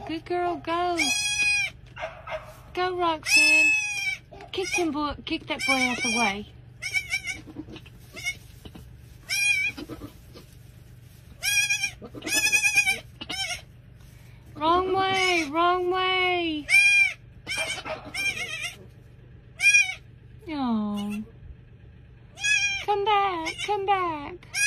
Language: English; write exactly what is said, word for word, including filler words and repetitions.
Good girl. Go. Go, Roxanne. Kick him, boy. Kick that boy out the way. Wrong way. Wrong way. Oh. Come back. Come back.